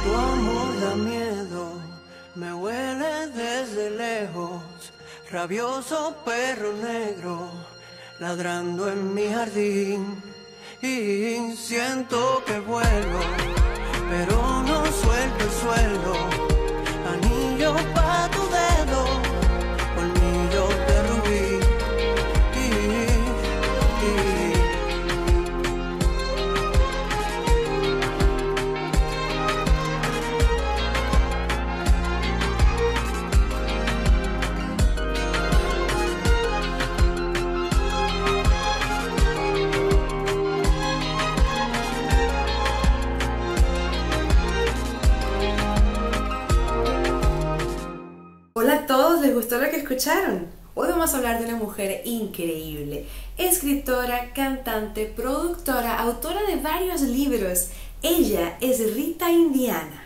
Tu amor da miedo, me huele desde lejos. Rabioso perro negro, ladrando en mi jardín. Y siento que vuelo, pero no suelto el suelo. Anillo pa' tu dedo, colmillos de rubí. Hola a todos, ¿les gustó lo que escucharon? Hoy vamos a hablar de una mujer increíble, escritora, cantante, productora, autora de varios libros. Ella es Rita Indiana.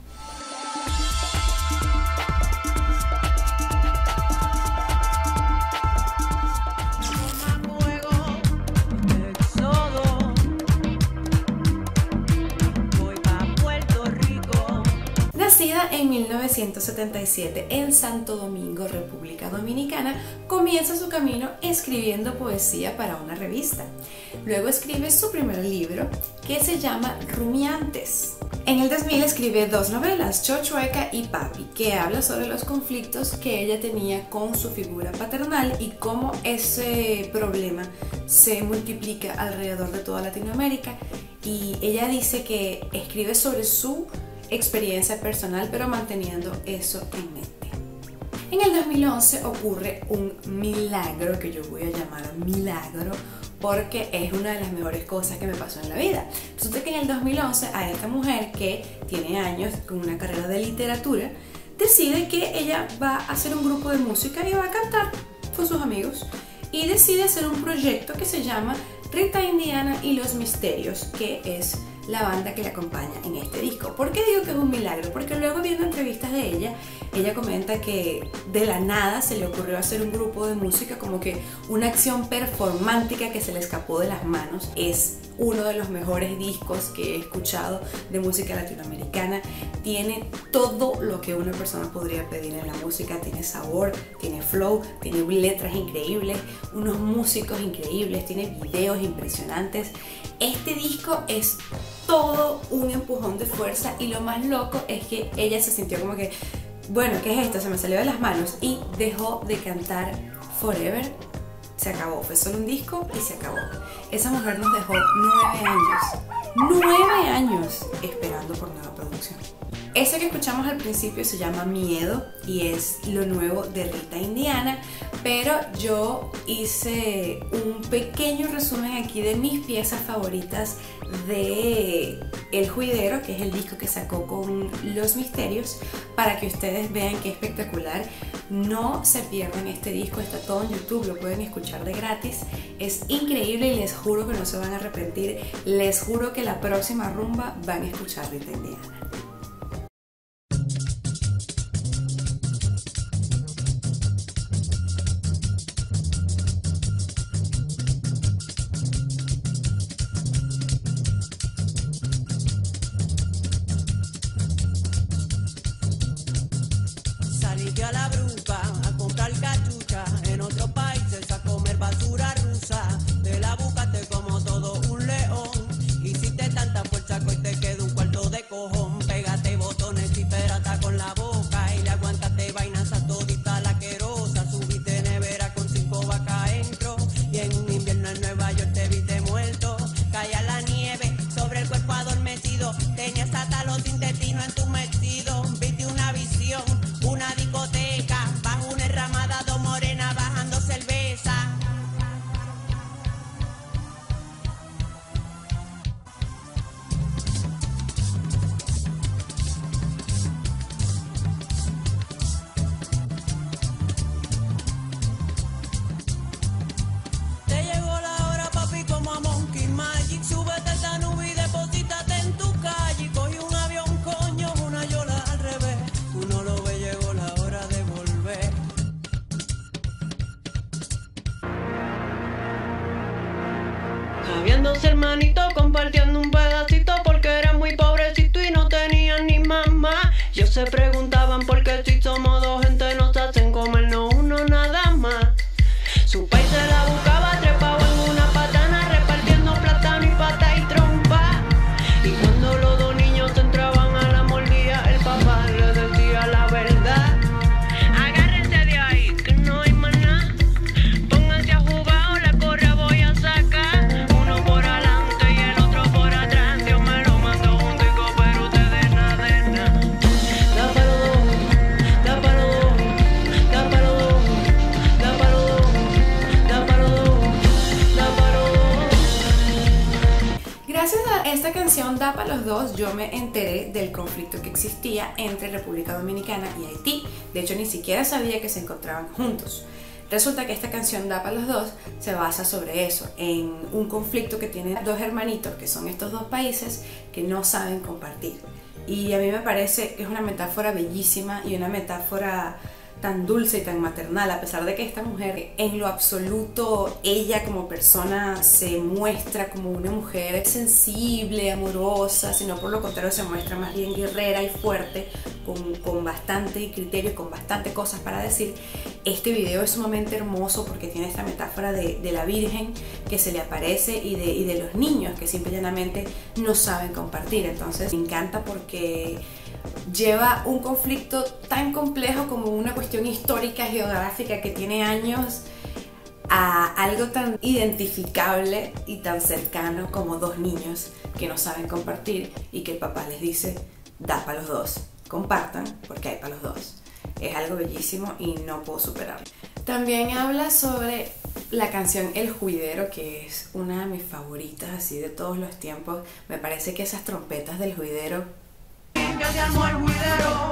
Nacida en 1977 en Santo Domingo, República Dominicana, comienza su camino escribiendo poesía para una revista. Luego escribe su primer libro, que se llama Rumiantes. En el 2000 escribe dos novelas, Chochueca y Papi, que habla sobre los conflictos que ella tenía con su figura paternal y cómo ese problema se multiplica alrededor de toda Latinoamérica. Y ella dice que escribe sobre su experiencia personal, pero manteniendo eso en mente. En el 2011 ocurre un milagro, que yo voy a llamar milagro porque es una de las mejores cosas que me pasó en la vida. Resulta que en el 2011 a esta mujer, que tiene años con una carrera de literatura, decide que ella va a hacer un grupo de música y va a cantar con sus amigos, y decide hacer un proyecto que se llama Rita Indiana y los Misterios, que es la banda que la acompaña en este disco. ¿Por qué digo que es un milagro? Porque luego, viendo entrevistas de ella comenta que de la nada se le ocurrió hacer un grupo de música, como que una acción performática que se le escapó de las manos. Es uno de los mejores discos que he escuchado de música latinoamericana. Tiene todo lo que una persona podría pedir en la música. Tiene sabor, tiene flow, tiene letras increíbles, unos músicos increíbles, tiene videos impresionantes. Este disco es todo un empujón de fuerza, y lo más loco es que ella se sintió como que, bueno, ¿qué es esto? Se me salió de las manos, y dejó de cantar forever. Se acabó, fue solo un disco y se acabó. Esa mujer nos dejó 9 años esperando por nueva producción. Eso que escuchamos al principio se llama Miedo y es lo nuevo de Rita Indiana, pero yo hice un pequeño resumen aquí de mis piezas favoritas de El Juidero, que es el disco que sacó con Los Misterios, para que ustedes vean qué espectacular. No se pierdan este disco, está todo en YouTube, lo pueden escuchar de gratis. Es increíble y les juro que no se van a arrepentir. Les juro que la próxima rumba van a escuchar Rita Indiana. Salí a la bruja a comprar cachucha, en otros países a comer basura rusa. Te la buscaste como todo un león, hiciste tanta fuerza que hoy te queda un cuarto de cojón. Pégate botones y perata con la boca, y le aguantaste vainas a todita la querosa. Subiste nevera con 5 vacas dentro, y en un invierno en Nueva York te viste muerto. Caía la nieve sobre el cuerpo adormecido, tenías hasta los intestinos entumecidos. Viste una visión, una discoteca, bajo una enramada, dos morenas bajando cerveza. Te llegó la hora, papi, como a Monkey Magic. Súbete a esta nube y deposítate en tu calle. Cogí un avión, coño, una yola al revés. Uno lo ve, llegó la hora de volver. Habían dos hermanitos compartiendo un pedacito, porque eran muy pobrecitos y no tenían ni más. se preguntaban por qué si somos dos gente nos hacen comernos uno nada más. Su país se la buscaba trepado en una patana, repartiendo plátano y pata y trompa. Y cuando los dos niños entraban a la mordida, el papá le decía la verdad. Agárrense de ahí, que no hay más nada. Pónganse a jugar o la correa voy a sacar. Uno por adelante y el otro por atrás. Dios me lo mandó juntico, pero ustedes nada de nada. Da pa' los dos, da pa' los dos, da pa' los dos, da pa' los dos, da pa' los dos, da pa' los dos. Gracias a esta canción Da pa' los dos, yo me enteré del conflicto que existía entre República Dominicana y Haití. De hecho, ni siquiera sabía que se encontraban juntos. Resulta que esta canción Da pa' los dos se basa sobre eso, en un conflicto que tienen dos hermanitos, que son estos dos países, que no saben compartir. Y a mí me parece que es una metáfora bellísima y una metáfora tan dulce y tan maternal, a pesar de que esta mujer en lo absoluto, ella como persona se muestra como una mujer sensible, amorosa, sino por lo contrario se muestra más bien guerrera y fuerte, con bastante criterio, con bastante cosas para decir. Este video es sumamente hermoso porque tiene esta metáfora de la Virgen que se le aparece y de los niños que simple y llanamente no saben compartir. Entonces me encanta porque lleva un conflicto tan complejo como una cuestión histórica, geográfica que tiene años, a algo tan identificable y tan cercano como dos niños que no saben compartir y que el papá les dice, da para los dos, compartan porque hay para los dos. Es algo bellísimo y no puedo superarlo. También habla sobre la canción El Juidero, que es una de mis favoritas así de todos los tiempos. Me parece que esas trompetas del juidero Que se armó el juidero.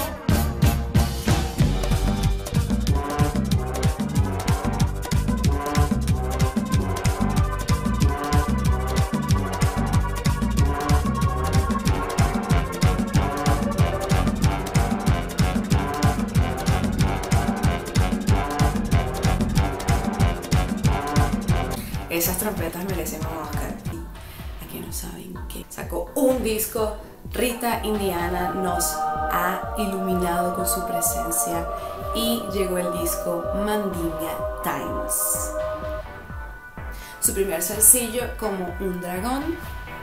Esas trompetas merecen un Oscar. Aquí no saben qué. Sacó un disco. Rita Indiana nos ha iluminado con su presencia y llegó el disco Mandinga Times. Su primer sencillo, Como un dragón.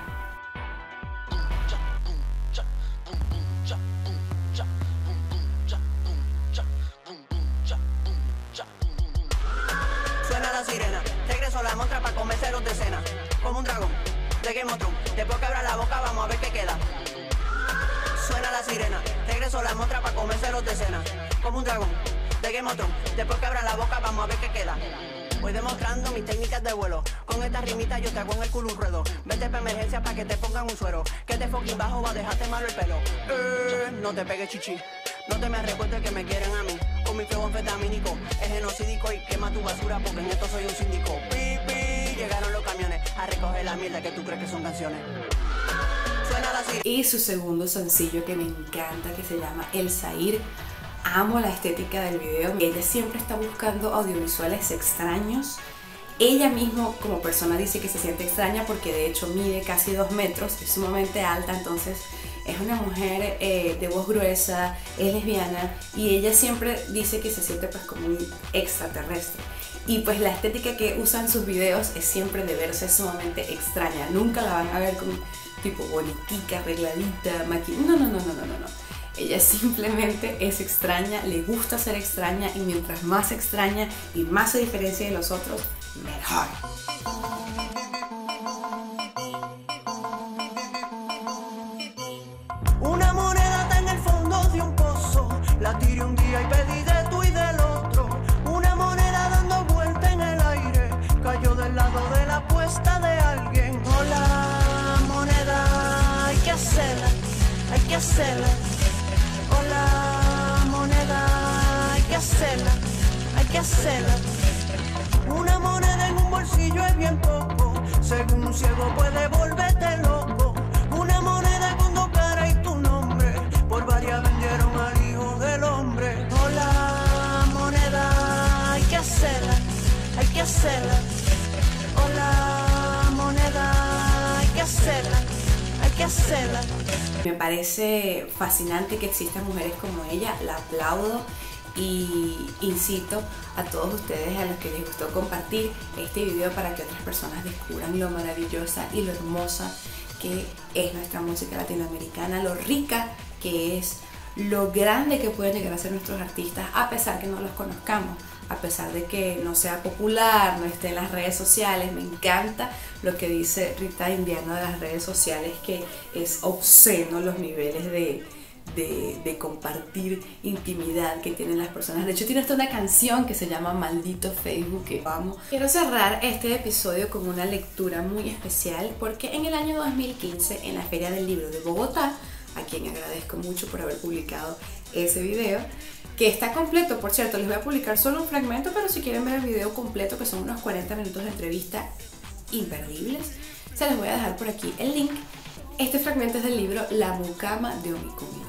Suena la sirena, regreso a la montra para comerse de cena. Como un dragón, de Game of Thrones. Después que abra la boca vamos a ver qué queda. Suena la sirena, regreso a la montra para comerse de cena. Como un dragón, de Game of Thrones. Después que abra la boca vamos a ver qué queda. Voy demostrando mis técnicas de vuelo. Con esta rimita yo te hago en el culo un ruedo. Vete pa' emergencia pa' que te pongan un suero. Que te fucking bajo va a dejarte malo el pelo. No te pegues chichi. No te me recuerdes que me quieren a mí. Con mi flow anfetamínico, es genocídico y quema tu basura porque en esto soy un síndico. Pi, pi, llegaron los camiones a recoger la mierda que tú crees que son canciones. Y su segundo sencillo que me encanta, que se llama El Zahir. Amo la estética del video. Ella siempre está buscando audiovisuales extraños. Ella misma como persona dice que se siente extraña porque de hecho mide casi 2 metros, es sumamente alta, entonces es una mujer de voz gruesa, es lesbiana y ella siempre dice que se siente pues como un extraterrestre. Y pues la estética que usa en sus videos es siempre de verse sumamente extraña. Nunca la van a ver con tipo bonitica, arregladita, maquillada. No. Ella simplemente es extraña, le gusta ser extraña y mientras más extraña y más se diferencia de los otros, mejor. Una moneda está en el fondo de un pozo. La tiré un día y pedí de tú y del otro. Una moneda dando vuelta en el aire. Cayó del lado de la apuesta de alguien. Hola, moneda, hay que hacerla, hay que hacerla. Hola, moneda, hay que hacerla, hay que hacerla. Una moneda en un bolsillo es bien poco. Según un ciego puede volverte loco. Una moneda con 2 caras y tu nombre. Por varias vendieron al hijo del hombre. Hola, moneda, hay que hacerla, hay que hacerla. Hola, moneda, hay que hacerla, hay que hacerla. Me parece fascinante que existan mujeres como ella, la aplaudo y incito a todos ustedes a los que les gustó compartir este video para que otras personas descubran lo maravillosa y lo hermosa que es nuestra música latinoamericana, lo rica que es, lo grande que pueden llegar a ser nuestros artistas a pesar que no los conozcamos, a pesar de que no sea popular, no esté en las redes sociales. Me encanta lo que dice Rita Indiana de las redes sociales, que es obsceno los niveles de compartir intimidad que tienen las personas. De hecho, tiene hasta una canción que se llama Maldito Facebook, que vamos. Quiero cerrar este episodio con una lectura muy especial porque en el año 2015, en la Feria del Libro de Bogotá, a quien agradezco mucho por haber publicado ese video, que está completo, por cierto, les voy a publicar solo un fragmento, pero si quieren ver el video completo, que son unos 40 minutos de entrevista imperdibles, se les voy a dejar por aquí el link. Este fragmento es del libro La Mucama de Omiquonle.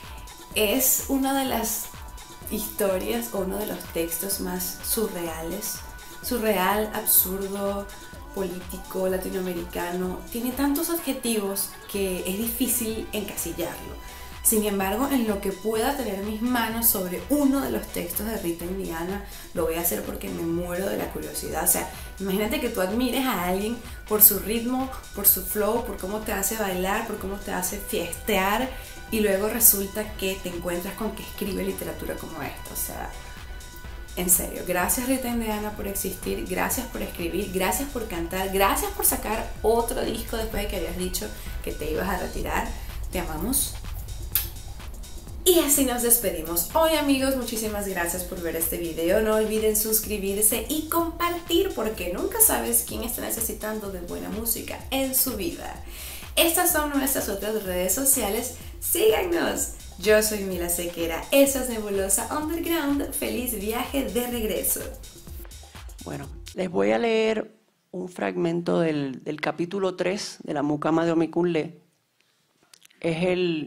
Es una de las historias o uno de los textos más surreales, surreal, absurdo, político, latinoamericano. Tiene tantos adjetivos que es difícil encasillarlo. Sin embargo, en lo que pueda tener mis manos sobre uno de los textos de Rita Indiana, lo voy a hacer porque me muero de la curiosidad. O sea, imagínate que tú admires a alguien por su ritmo, por su flow, por cómo te hace bailar, por cómo te hace fiestear, y luego resulta que te encuentras con que escribe literatura como esta. O sea, en serio, gracias Rita Indiana por existir, gracias por escribir, gracias por cantar, gracias por sacar otro disco después de que habías dicho que te ibas a retirar. Te amamos. Y así nos despedimos hoy, amigos. Muchísimas gracias por ver este video. No olviden suscribirse y compartir, porque nunca sabes quién está necesitando de buena música en su vida. Estas son nuestras otras redes sociales. Síganos. Yo soy Mila Sequera. Esa es Nebulosa Underground. Feliz viaje de regreso. Bueno, les voy a leer un fragmento del capítulo 3 de La Mucama de Omiquonle. Es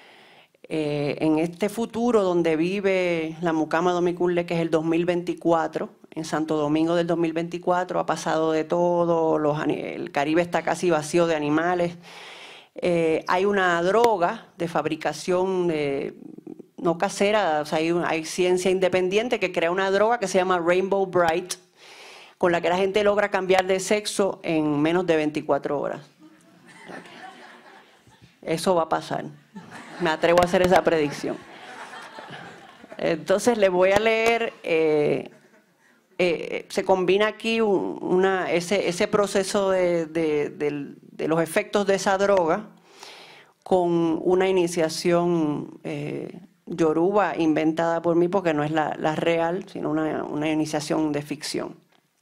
en este futuro donde vive la Mucama de Omiquonle, que es el 2024, en Santo Domingo del 2024, ha pasado de todo, el Caribe está casi vacío de animales. Hay una droga de fabricación no casera, o sea, hay ciencia independiente que crea una droga que se llama Rainbow Bright, con la que la gente logra cambiar de sexo en menos de 24 horas. Eso va a pasar. Me atrevo a hacer esa predicción. Entonces les voy a leer, se combina aquí ese proceso de los efectos de esa droga con una iniciación yoruba inventada por mí, porque no es la real, sino una iniciación de ficción.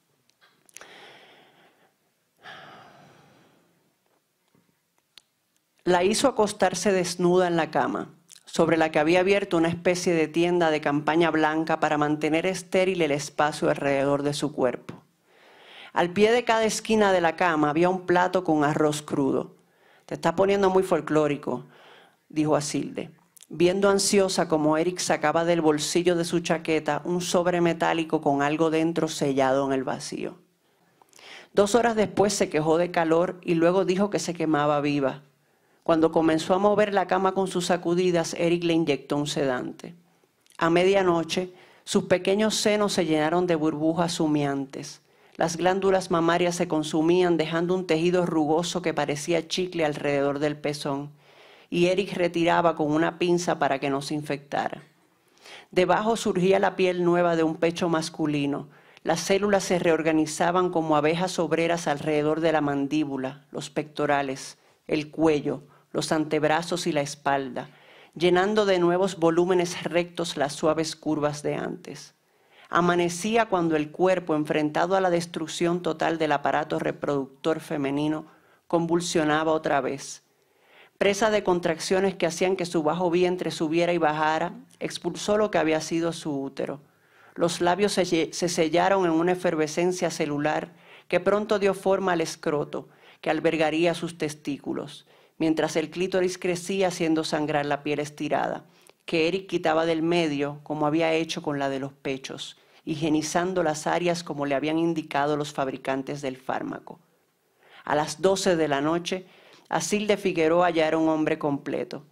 La hizo acostarse desnuda en la cama, sobre la que había abierto una especie de tienda de campaña blanca para mantener estéril el espacio alrededor de su cuerpo. Al pie de cada esquina de la cama había un plato con arroz crudo. «Te está poniendo muy folclórico», dijo Asilde, viendo ansiosa como Eric sacaba del bolsillo de su chaqueta un sobre metálico con algo dentro sellado en el vacío. 2 horas después se quejó de calor y luego dijo que se quemaba viva. Cuando comenzó a mover la cama con sus sacudidas, Eric le inyectó un sedante. A medianoche, sus pequeños senos se llenaron de burbujas humeantes. Las glándulas mamarias se consumían, dejando un tejido rugoso que parecía chicle alrededor del pezón, y Eric retiraba con una pinza para que no se infectara. Debajo surgía la piel nueva de un pecho masculino. Las células se reorganizaban como abejas obreras alrededor de la mandíbula, los pectorales, el cuello, los antebrazos y la espalda, llenando de nuevos volúmenes rectos las suaves curvas de antes. Amanecía cuando el cuerpo, enfrentado a la destrucción total del aparato reproductor femenino, convulsionaba otra vez. Presa de contracciones que hacían que su bajo vientre subiera y bajara, expulsó lo que había sido su útero. Los labios se sellaron en una efervescencia celular que pronto dio forma al escroto, que albergaría sus testículos, mientras el clítoris crecía haciendo sangrar la piel estirada, que Eric quitaba del medio como había hecho con la de los pechos, higienizando las áreas como le habían indicado los fabricantes del fármaco. A las 12 de la noche, Asilde Figueroa ya era un hombre completo.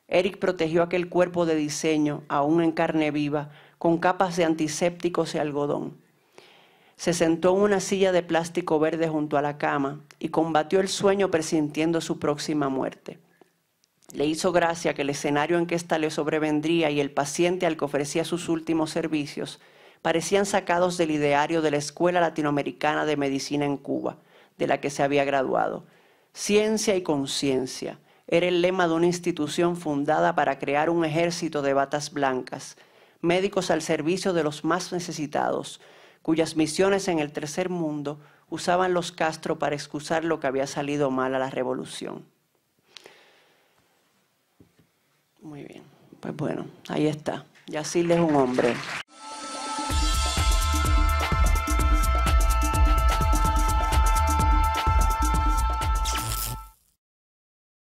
Eric protegió aquel cuerpo de diseño, aún en carne viva, con capas de antisépticos y algodón. Se sentó en una silla de plástico verde junto a la cama y combatió el sueño presintiendo su próxima muerte. Le hizo gracia que el escenario en que ésta le sobrevendría y el paciente al que ofrecía sus últimos servicios parecían sacados del ideario de la Escuela Latinoamericana de Medicina en Cuba, de la que se había graduado. Ciencia y conciencia era el lema de una institución fundada para crear un ejército de batas blancas, médicos al servicio de los más necesitados, cuyas misiones en el tercer mundo usaban los Castro para excusar lo que había salido mal a la revolución. Muy bien, pues bueno, ahí está. Yacirle es un hombre.